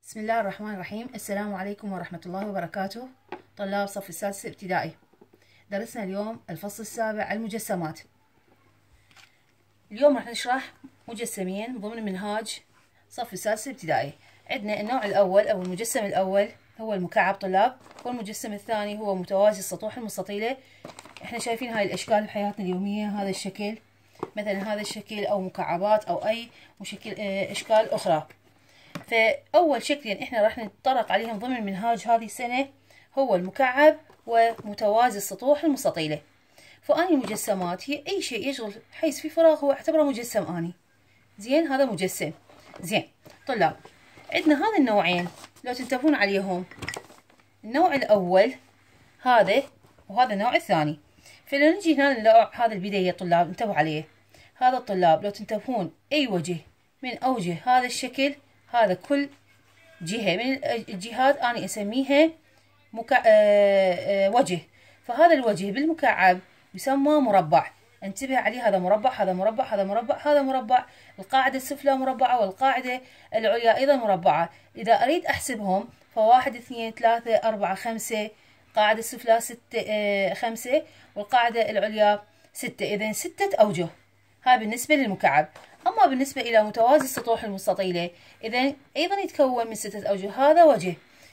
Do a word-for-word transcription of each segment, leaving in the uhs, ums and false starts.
بسم الله الرحمن الرحيم. السلام عليكم ورحمة الله وبركاته. طلاب صف السادس ابتدائي، درسنا اليوم الفصل السابع المجسمات. اليوم راح نشرح مجسمين ضمن منهاج صف السادس ابتدائي. عندنا النوع الأول أو المجسم الأول هو المكعب طلاب، والمجسم الثاني هو متوازي السطوح المستطيلة. احنا شايفين هاي الأشكال بحياتنا اليومية، هذا الشكل مثلا، هذا الشكل أو مكعبات أو أي مشكل أشكال أخرى. فأول شكلين احنا راح نتطرق عليهم ضمن منهاج هذه السنة هو المكعب ومتوازي السطوح المستطيلة. فأني المجسمات هي أي شيء يشغل حيز في فراغ هو اعتبره مجسم أني. زين، هذا مجسم. زين طلاب، عندنا هذا النوعين لو تنتبهون عليهم، النوع الأول هذا وهذا النوع الثاني. فلو نجي هنا النوع هذا البداية طلاب انتبهوا عليه، هذا الطلاب لو تنتبهون أي وجه من أوجه هذا الشكل، هذا كل جهة من الجهات أنا أسميها مكع... آه آه وجه. فهذا الوجه بالمكعب يسمى مربع. انتبه عليه، هذا مربع، هذا مربع، هذا مربع، هذا مربع. القاعدة السفلى مربعة والقاعدة العليا أيضا مربعة. إذا أريد أحسبهم فواحد اثنين ثلاثة أربعة خمسة، القاعدة السفلى ستة آه خمسة والقاعدة العليا ستة. إذن ستة أوجه. هاي بالنسبة للمكعب. أما بالنسبة إلى متوازي السطوح المستطيلة إذن أيضا يتكون من ستة أوجه. هذا وجه،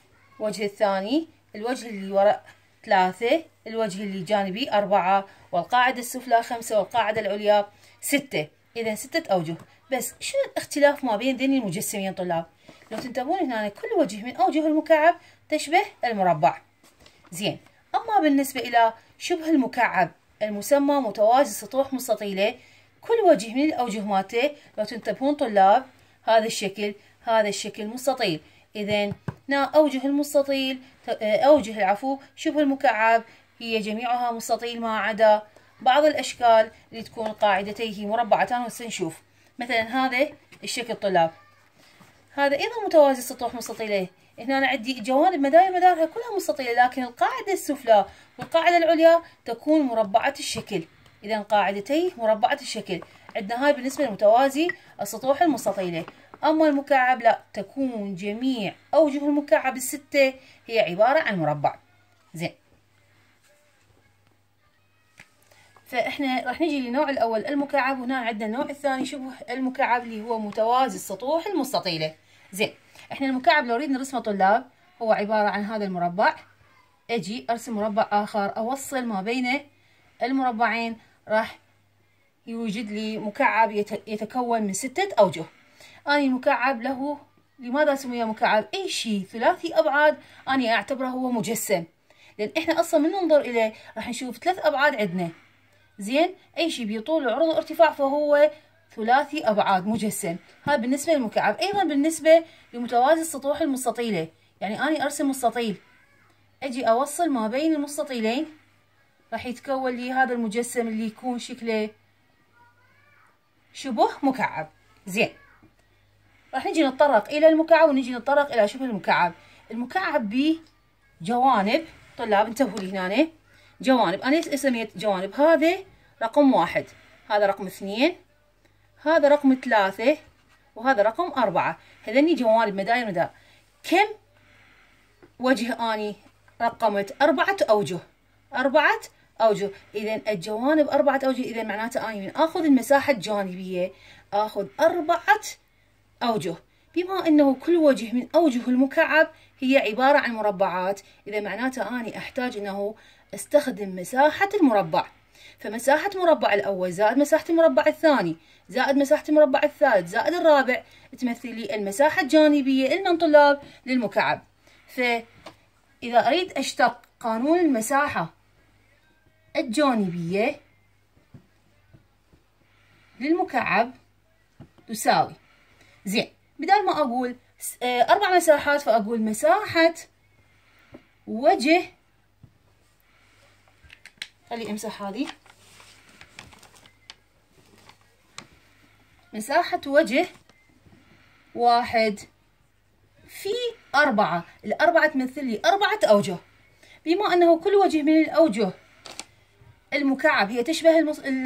وجه الثاني، الوجه اللي وراء ثلاثة، الوجه اللي جانبي أربعة، والقاعدة السفلى خمسة والقاعدة العليا ستة. إذن ستة أوجه. بس شنو الاختلاف ما بين ذين المجسمين طلاب؟ لو تنتبهون هنا كل وجه من أوجه المكعب تشبه المربع. زين، أما بالنسبة إلى شبه المكعب المسمى متوازي السطوح مستطيلة، كل وجه من الأوجه مالته لو تنتبهون طلاب هذا الشكل، هذا الشكل مستطيل. إذن نا أوجه المستطيل أوجه العفو شبه المكعب هي جميعها مستطيل ما عدا بعض الأشكال اللي تكون قاعدتيه مربعتان. وسنشوف مثلا هذا الشكل طلاب، هذا أيضا متوازي السطوح مستطيلة. هنا أنا عندي جوانب مداير مدارها كلها مستطيلة، لكن القاعدة السفلى والقاعدة العليا تكون مربعة الشكل. إذا قاعدتي مربعة الشكل. عندنا هاي بالنسبة لمتوازي السطوح المستطيلة. أما المكعب لا، تكون جميع أوجه المكعب الستة هي عبارة عن مربع. زين، فإحنا راح نجي للنوع الأول المكعب، وهنا عندنا النوع الثاني شبه المكعب اللي هو متوازي السطوح المستطيلة. زين، إحنا المكعب لو نريد نرسمه طلاب هو عبارة عن هذا المربع. أجي أرسم مربع آخر، أوصل ما بين المربعين راح يوجد لي مكعب يتكون من ستة أوجه. أنا مكعب له لماذا سمي مكعب؟ أي شيء ثلاثي أبعاد أنا أعتبره هو مجسم، لأن إحنا أصلا من ننظر إليه راح نشوف ثلاث أبعاد عندنا. زين، أي شيء بطول وعرض وارتفاع فهو ثلاثي أبعاد مجسم. هذا بالنسبة للمكعب. أيضا بالنسبة لمتوازي السطوح المستطيلة، يعني أنا أرسم مستطيل، أجي أوصل ما بين المستطيلين راح يتكون لي هذا المجسم اللي يكون شكله شبه مكعب. زين، راح نجي نتطرق إلى المكعب ونجي نتطرق إلى شبه المكعب. المكعب بجوانب طلاب، انتبهوا لي هنا جوانب. أنا ليش سميت جوانب؟ هذا رقم واحد، هذا رقم اثنين، هذا رقم ثلاثة، وهذا رقم أربعة. هذني جوانب مداير مدار. كم وجه أني رقمت؟ أربعة أوجه. أربعة أوجه. إذا الجوانب أربعة أوجه. إذا معناته أني من آخذ المساحة الجانبية آخذ أربعة أوجه، بما أنه كل وجه من أوجه المكعب هي عبارة عن مربعات. إذا معناته أني أحتاج أنه استخدم مساحة المربع. فمساحة المربع الأول زائد مساحة المربع الثاني زائد مساحة المربع الثالث زائد الرابع تمثل لي المساحة الجانبية لمن طلاب للمكعب. فإذا أريد أشتق قانون المساحة الجانبية للمكعب تساوي، زين، بدل ما أقول أربع مساحات فأقول مساحة وجه، خلي أمسح هذه، مساحة وجه واحد في أربعة. الأربعة تمثل لي أربعة أوجه. بما أنه كل وجه من الأوجه المكعب هي تشبه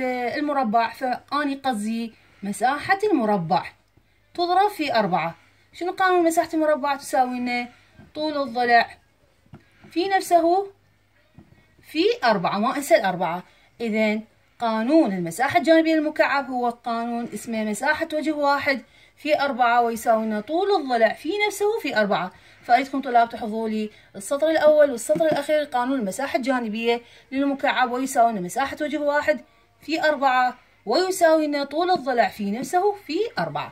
المربع، فأني قصدي مساحة المربع تضرب في أربعة. شنو قانون مساحة المربع؟ تساوي لنا طول الضلع في نفسه في أربعة، ما أنسى الأربعة. إذن قانون المساحة الجانبية للمكعب هو قانون اسمه مساحة وجه واحد في أربعة، ويساوي لنا طول الضلع في نفسه في أربعة. فأريدكم طلاب تحفظوا لي السطر الأول والسطر الأخير. قانون المساحة الجانبية للمكعب ويساوي لنا مساحة وجه واحد في أربعة، ويساوي لنا طول الضلع في نفسه في أربعة.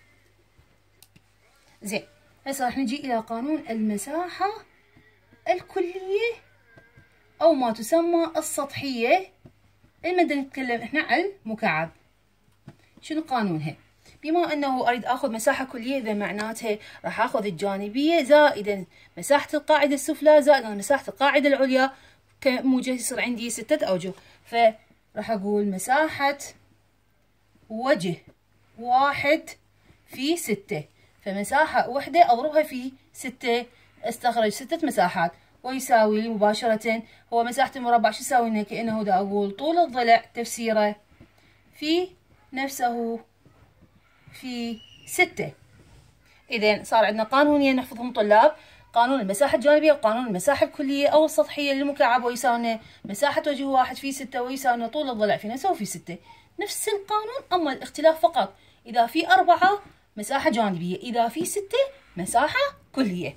زين، هسه راح نجي إلى قانون المساحة الكلية أو ما تسمى السطحية. لما بدنا نتكلم احنا عن المكعب، شنو قانونها؟ بما انه اريد اخذ مساحة كلية، اذا معناتها راح اخذ الجانبية زائدا مساحة القاعدة السفلى زائدا مساحة القاعدة العليا كموجة، يصير عندي ستة اوجه. فراح اقول مساحة وجه واحد في ستة، فمساحة وحدة اضربها في ستة استخرج ستة مساحات، ويساوي لي مباشرة هو مساحة المربع. شو يساوي لنا؟ كأنه دا أقول طول الضلع تفسيره في نفسه في ستة. إذن صار عندنا قانونين نحفظهم طلاب: قانون المساحة الجانبية وقانون المساحة الكلية أو السطحية للمكعب، ويساوي لنا مساحة وجه واحد في ستة، ويساوي لنا طول الضلع في نفسه في ستة. نفس القانون، أما الاختلاف فقط إذا في أربعة مساحة جانبية، إذا في ستة مساحة كلية.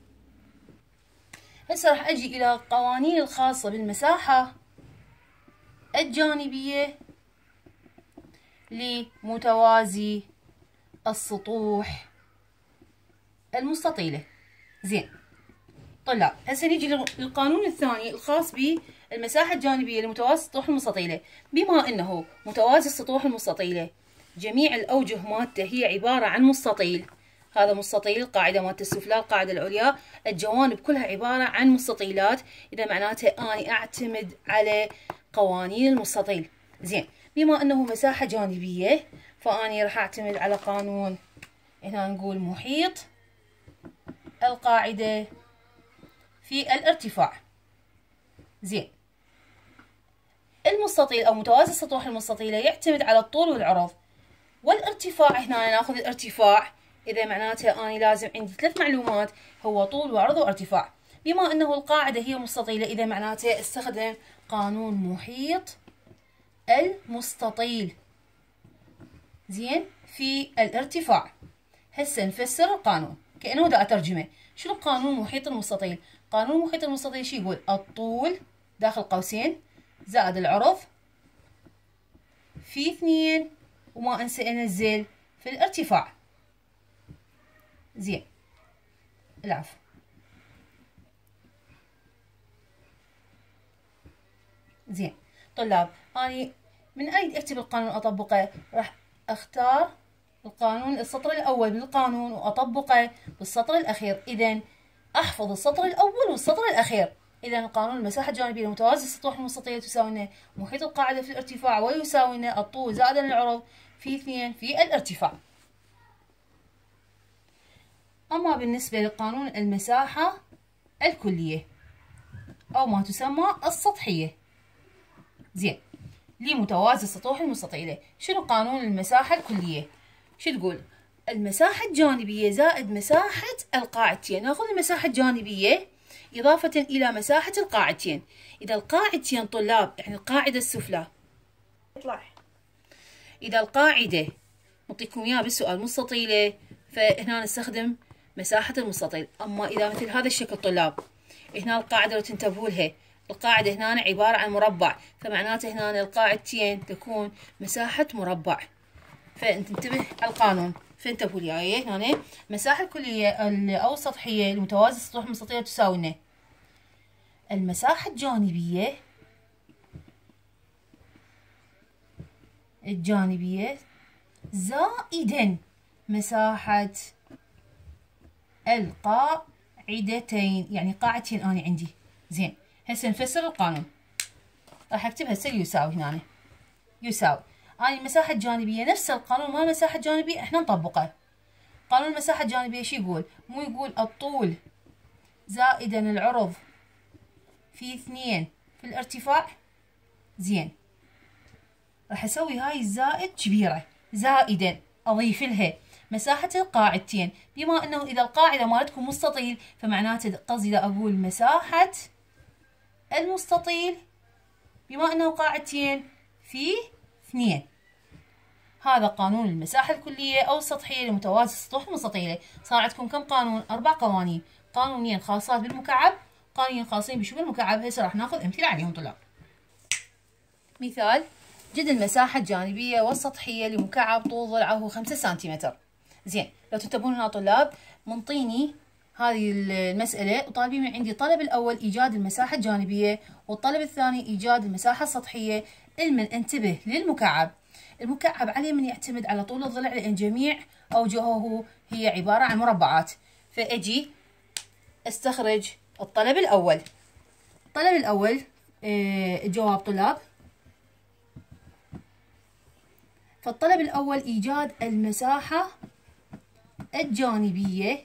هسه راح اجي الى القوانين الخاصة بالمساحة الجانبية لمتوازي السطوح المستطيلة. زين طلاب، هسه نيجي للقانون الثاني الخاص بالمساحة الجانبية لمتوازي السطوح المستطيلة. بما انه متوازي السطوح المستطيلة جميع الاوجه مالته هي عبارة عن مستطيل، هذا مستطيل، القاعدة مالته السفلى، القاعدة العليا، الجوانب كلها عبارة عن مستطيلات، إذا معناته أنا أعتمد على قوانين المستطيل. زين، بما أنه مساحة جانبية فأني راح أعتمد على قانون، هنا نقول محيط القاعدة في الارتفاع. زين، المستطيل أو متوازي السطوح المستطيلة يعتمد على الطول والعرض والارتفاع. هنا ناخذ الارتفاع، إذا معناته أنا لازم عندي ثلاث معلومات، هو طول وعرض وارتفاع. بما أنه القاعدة هي مستطيلة، إذا معناته استخدم قانون محيط المستطيل زين في الارتفاع. هسه نفسر القانون كأنه دا أترجمه. شنو قانون محيط المستطيل؟ قانون محيط المستطيل شو يقول؟ الطول داخل قوسين زائد العرض في اثنين، وما أنسى أنزل في الارتفاع. زين، العفو. زين طلاب، أنا من أريد أكتب القانون أطبقه راح أختار القانون السطر الأول من القانون وأطبقه بالسطر الأخير. إذن أحفظ السطر الأول والسطر الأخير. إذن قانون المساحة الجانبية لمتوازي السطوح المستطيلة تساوي لنا محيط القاعدة في الارتفاع، ويساوي لنا الطول زائدا العرض في اثنين في الارتفاع. أما بالنسبة لقانون المساحة الكلية أو ما تسمى السطحية، زين، لمتوازي السطوح المستطيلة، شنو قانون المساحة الكلية؟ شو تقول؟ المساحة الجانبية زائد مساحة القاعدتين. ناخذ المساحة الجانبية إضافة إلى مساحة القاعدتين. إذا القاعدتين طلاب يعني القاعدة السفلى، اطلع. إذا القاعدة نعطيكم إياها بالسؤال مستطيلة، فهنا نستخدم مساحة المستطيل. أما إذا مثل هذا الشكل طلاب، هنا القاعدة لو تنتبهوا لها، القاعدة هنا عبارة عن مربع، فمعناته هنا القاعدتين تكون مساحة مربع. فأنت انتبه على القانون، فانتبهوا لي هاي هنا مساحة الكلية أو السطحية لمتوازي السطوح المستطيلة تساوي لنا المساحة الجانبية الجانبية زائدا مساحة القاعدتين، يعني قاعدتين أنا عندي. زين، هسه نفسر القانون. راح اكتب هسه يساوي هنا، يساوي أنا المساحة الجانبية نفس القانون مال المساحة الجانبية احنا نطبقه. قانون المساحة الجانبية شو يقول؟ مو يقول الطول زائدا العرض في اثنين في الارتفاع؟ زين، راح اسوي هاي الزائد كبيرة، زائدا اضيف لها مساحة القاعدتين، بما أنه إذا القاعدة مالتكم مستطيل فمعناته قصدي إذا أقول مساحة المستطيل بما أنه قاعدتين في اثنين. هذا قانون المساحة الكلية أو السطحية لمتوازي السطوح المستطيلة. صار عندكم كم قانون؟ أربع قوانين، قانونين خاصات بالمكعب، قانونين خاصين بشبه المكعب. هسه راح ناخذ أمثلة عليهم طلاب. مثال: جد المساحة الجانبية والسطحية لمكعب طول ضلعه خمسة سنتيمتر. زين، لو تنتبهون هنا طلاب، منطيني هذه المسألة وطالبين من عندي الطلب الأول إيجاد المساحة الجانبية والطلب الثاني إيجاد المساحة السطحية. المن انتبه للمكعب. المكعب عليه من يعتمد على طول الضلع لأن جميع أوجهه هي عبارة عن مربعات. فأجي استخرج الطلب الأول. الطلب الأول الجواب طلاب. فالطلب الأول إيجاد المساحة الجانبية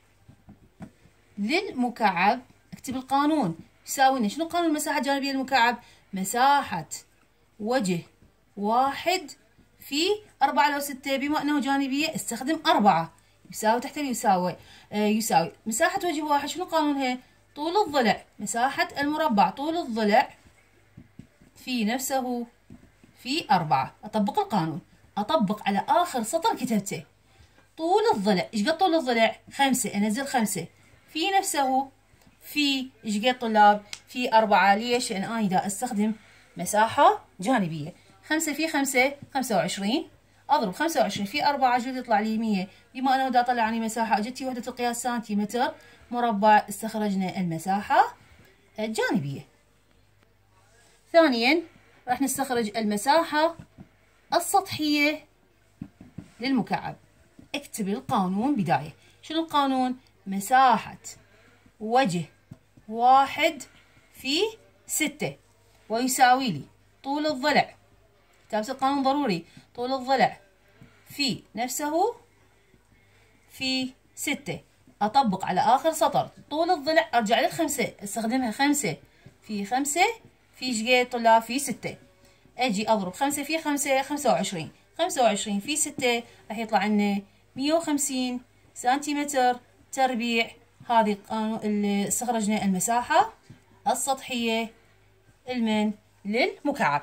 للمكعب. اكتب القانون يساوي لنا شنو قانون المساحة الجانبية للمكعب؟ مساحة وجه واحد في أربعة لو ستة، بما أنه جانبية استخدم أربعة، يساوي تحت يساوي آه يساوي مساحة وجه واحد شنو قانونها؟ طول الضلع. مساحة المربع طول الضلع في نفسه في أربعة. أطبق القانون، أطبق على آخر سطر كتبته. طول الضلع، إيش قد طول الضلع؟ خمسة، أنزل خمسة في نفسه في إيش قد طلاب؟ في أربعة. ليش؟ لأن أنا دا أستخدم مساحة جانبية. خمسة في خمسة خمسة وعشرين، أضرب خمسة وعشرين في أربعة جد يطلع لي مية. بما أنه دا طلع عني مساحة أجتي وحدة القياس سنتيمتر مربع، استخرجنا المساحة الجانبية. ثانيا راح نستخرج المساحة السطحية للمكعب. اكتب القانون بداية. شنو القانون؟ مساحة وجه واحد في ستة ويساوي لي طول الضلع. كتابة القانون ضروري. طول الضلع في نفسه في ستة. أطبق على آخر سطر. طول الضلع أرجع للخمسة، استخدمها خمسة في خمسة في إيش قد طلاب؟ في ستة. أجي أضرب خمسة في خمسة خمسة وعشرين، خمسة وعشرين في ستة راح يطلع لنا مية وخمسين سنتيمتر تربيع. هذه اللي استخرجنا المساحة السطحية المن للمكعب.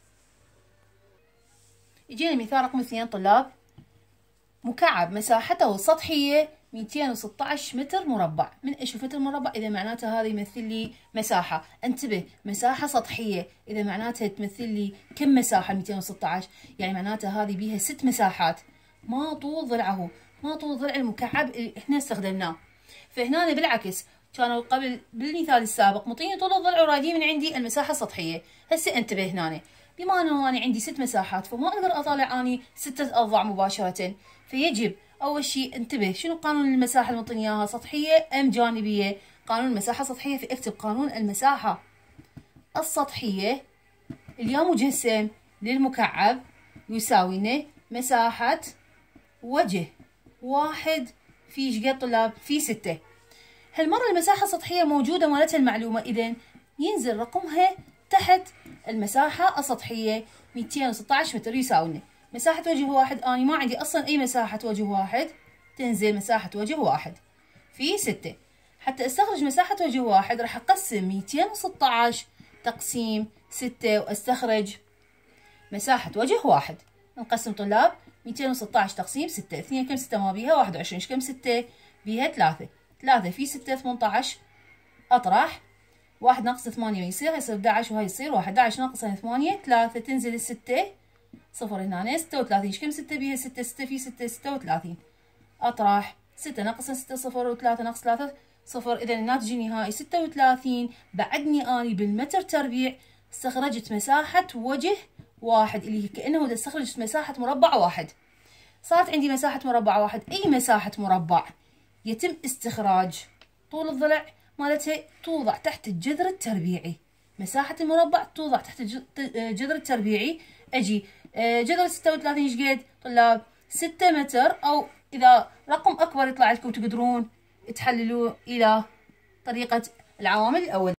يجينا مثال رقم اثنين طلاب. مكعب مساحته السطحية مئتين وستة عشر متر مربع. من ايش متر مربع؟ اذا معناته هذا يمثل لي مساحة. انتبه، مساحة سطحية اذا معناتها تمثل لي كم مساحة؟ مئتين وستة عشر، يعني معناته هذه بيها ست مساحات. ما طول ضلعه، ما طول ضلع المكعب اللي احنا استخدمناه. فهنا بالعكس كانوا قبل بالمثال السابق مطيني طول الضلع ورايدين من عندي المساحة السطحية. هسه انتبه هنا، بما انه انا عندي ست مساحات فما اقدر اطالع اني ستة اضلاع مباشرة. فيجب اول شيء انتبه شنو قانون المساحة المطيني اياها؟ سطحية ام جانبية؟ قانون المساحة السطحية. فاكتب قانون المساحة السطحية اللي مجسم للمكعب يساوي لنا مساحة وجه واحد في ايش قد طلاب؟ في ستة. هالمرة المساحة السطحية موجودة مالتها المعلومة، إذا ينزل رقمها تحت المساحة السطحية مئتين وستة عشر متر يساوي لنا مساحة وجه واحد. أنا ما عندي أصلا أي مساحة وجه واحد، تنزل مساحة وجه واحد في ستة. حتى استخرج مساحة وجه واحد راح أقسم مئتين وستة عشر تقسيم ستة وأستخرج مساحة وجه واحد. نقسم طلاب مئتين وستة عشر تقسيم ستة، اثنين كم ستة ما بيها؟ واحد وعشرين. كم ستة بيها؟ ثلاثة. ثلاثة في ستة ثمانية عشر. أطرح واحد ناقص ثمانية يصير يصير أحد عشر وهي يصير واحد. أحد عشر ناقص ثمانية ثلاثة، تنزل الستة صفر هنا ستة وثلاثين. كم ستة بيها؟ ستة. ستة في ستة ستة وثلاثين. أطرح ستة ناقص ستة صفر وثلاثة ناقص ثلاثة صفر. إذا الناتج النهائي ستة وثلاثين. بعدني أني بالمتر تربيع استخرجت مساحة وجه واحد اللي هي كأنه استخرجت مساحة مربع واحد. صارت عندي مساحة مربع واحد. أي مساحة مربع يتم استخراج طول الضلع مالتها توضع تحت الجذر التربيعي. مساحة المربع توضع تحت الجذر التربيعي. أجي جذر ستة وثلاثين ايش قد طلاب؟ ستة متر، أو إذا رقم أكبر يطلع لكم تقدرون تحللوا إلى طريقة العوامل الأولية.